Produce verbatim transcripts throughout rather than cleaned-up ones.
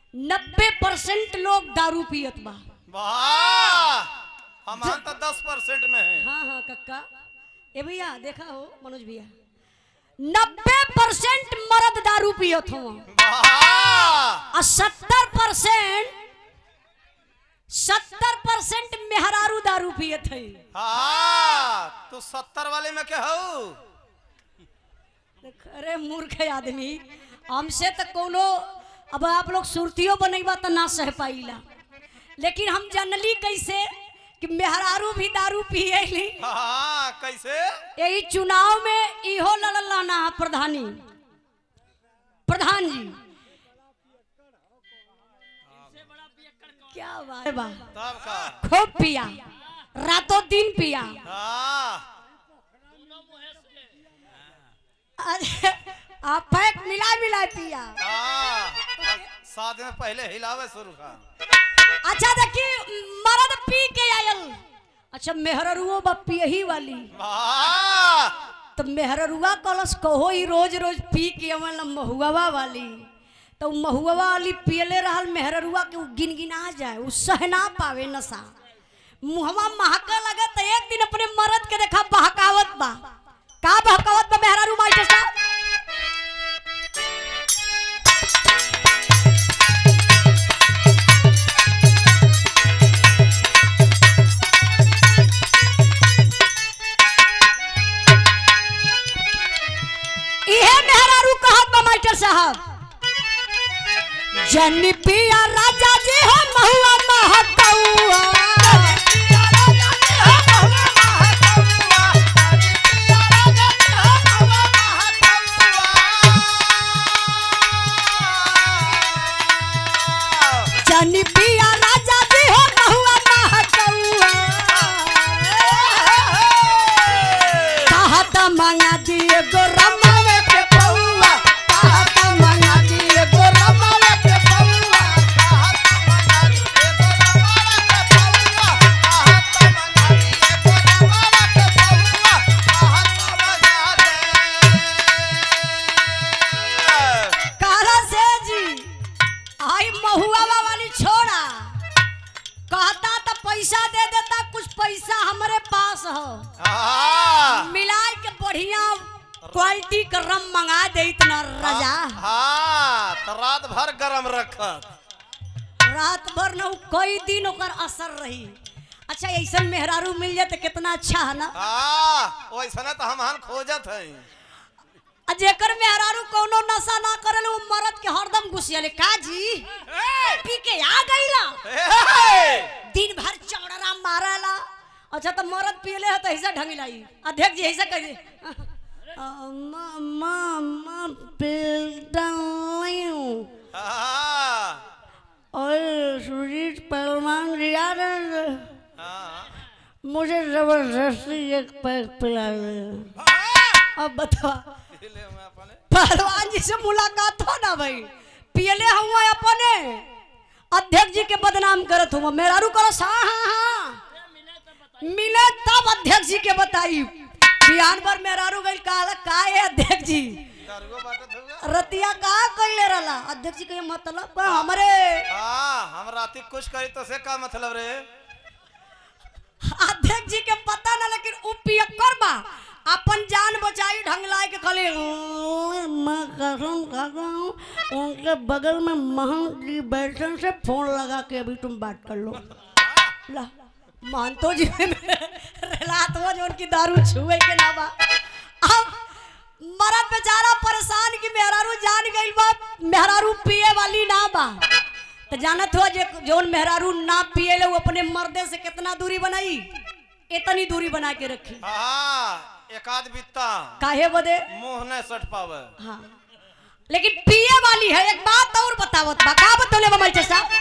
नब्बे परसेंट लोग दारू पियत बा। हम तो दस परसेंट में है। हाँ हाँ कक्का, ए भैया देखा हो मनोज भैया, नब्बे परसेंट मर्द दारू पियत हो और सत्तर परसेंट सत्तर परसेंट मेहरारू दारू पियत है। हाँ, तो सत्तर वाले में क्या हो? अरे मूर्ख आदमी, हमसे तो कोनो अब आप लोग सुरतियों बनेबा तो ना सह पाइला, लेकिन हम जानली कैसे कि मेहरारू भी दारू पिए। हाँ, कैसे? यही चुनाव में इहो लड़ल ना प्रधानी प्रधान जी, क्या बात है बा, खूब पिया, रातों दिन पिया। आप पैक मिला मिला पिया। साथ में पहले हिलावे शुरू का। अच्छा देखिए, मर्द पी के आयल, अच्छा मेहररुओ बा पियही वाली, तो मेहररुआ कलश कहो ही रोज रोज पी के अवल महुआ वाली, तो महुआ वाली पियले रहल मेहररुआ के गिनगिना जाए, उ सह ना पावे नशा, मुहवा महका लगे, तो एक दिन अपने मर्द के देखा बहकावत बा। का बहकावत बा मेहररू मास्टर साहब? साहब, जन पिया राजा जी हो महुआ महकौआ, जन पिया राजा जी हो महुआ महकौआ, कहत मंगा दिए गो रमावे के पौआ, पैसा दे देता, कुछ पैसा हमारे पास हो, मिलाए के बढ़िया क्वालिटी का रम मंगा दे इतना रजा। हाँ, तो रात भर गरम रखत, रात भर न कई दिन ओकर असर रही। अच्छा ऐसा मेहरारू मिल जाए तो कितना अच्छा है ना। हाँ, वैसा तो हम खोजत है। जेकर मेहरारू कोनो नशा ना करे वो मर्द के हरदम घुसियाले, का जी पी के आ गईला, दिन भर चौड़रा मारला। अच्छा तो मर्द पियले है तो ऐसा ढंग लाई, अध्यक्ष जी ऐसा कहे मामा और सुजीत पहलवान जी आ रहे, मुझे जबरदस्ती एक पैक पिला दे। अब बता, पहलवान जी से मुलाकात हो ना भाई, पियले हुआ अपने अध्यक्ष जी के बदनाम करत हुआ, मेहरारू करो हाँ हाँ हाँ मिले तब अध्यक्ष जी के बताई। बिहान भर मेहरारू गई काला का है अध्यक्ष जी रतिया का कइले रहला, अध्यक्ष जी के मतलब हमरे हां हम राती कुछ करी तो से का मतलब रे? अध्यक्ष जी के पता ना, लेकिन उ पियक्कर बा, अपन जान बचाई ढंग लाए के खाली मैं कसम खाता हूँ, उनके बगल में महंत जी बैठन से फोन लगा के अभी तुम बात कर लो। ला मानतो जी रात वो जो उनकी दारू छुए के ना बा। अब मरद बेचारा परेशान की मेहरारू जान गई बा, मेहरारू पिए वाली ना बा, तो जानत हो जे जोन मेहरारू ना पिए ले वो अपने मर्दे से कितना दूरी बनाई, इतनी दूरी बना के रखी। हाँ, एकाध बित्ता काहे बदे मुंह न सट पावे। हाँ, लेकिन पिए वाली है। एक बात और बतावत बा, का बतौले बा मास्टर साहब?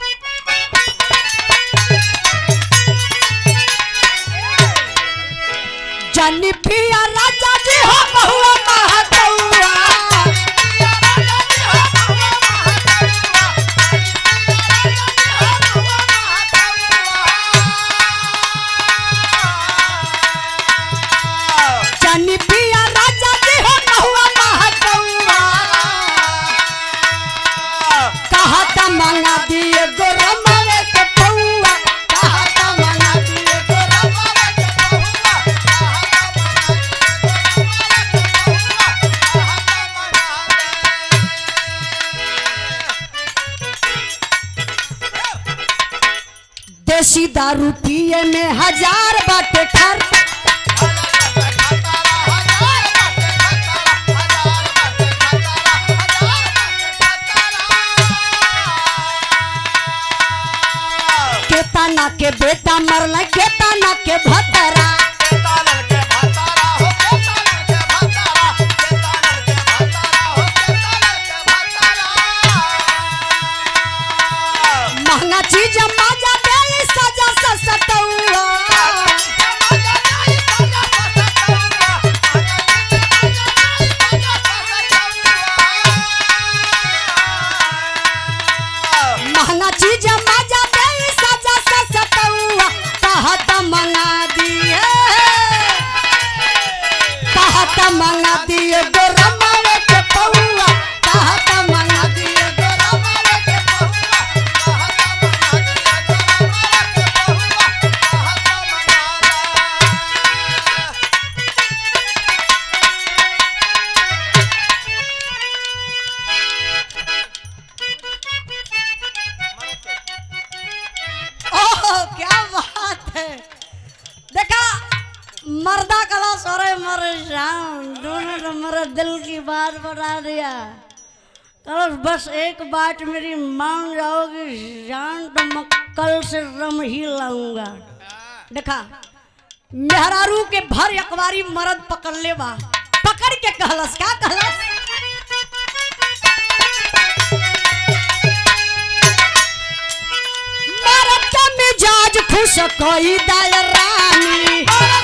जन पिया राजा जी हो बहुआ महकौआ, जन पिया राजा जी हो बहुआ महकौआ, कहता कहता मंगा दिए गोरमावे के पौआ कहता मंगा दिए गोरमावे के पौआ देसी दारू पिए में हजार बाटे खर केताना के बेटा मरला केताना के भतरा महंगा चीज मजा दे सजा सतुआ महंगा चीज मजा दे सजा सतुआ कहत मंगा दिए कहत मंगा दिए गोरमावे के पौआ कहत मंगा दिए गोरमावे के पौआ क्या बात है। देखा मर्दा कला सोरे मर जाऊं दोनों ने मेरे दिल की बात बता दिया। कल बस एक बात मेरी मान जाओगी जान तो मैं कल से रम ही लाऊंगा। देखा मेहरारू के भर अखबारी मर्द पकड़ ले बा पकड़ के कहलस क्या कहलस मिजाज खुश कोई दाय रानी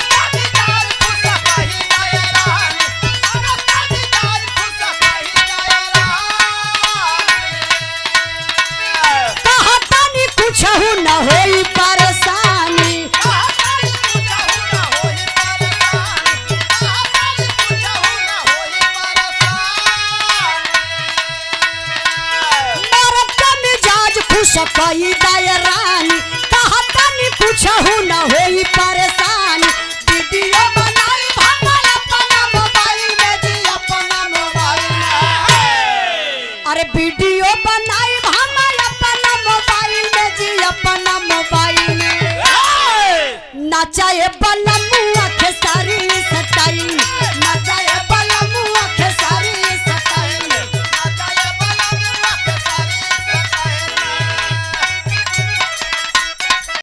कहता नहीं कुछ न होई परेशानी मरद का मिजाज खुश कोई दाय रानी कहता नहीं कुछ न होई परेशानी दीदिया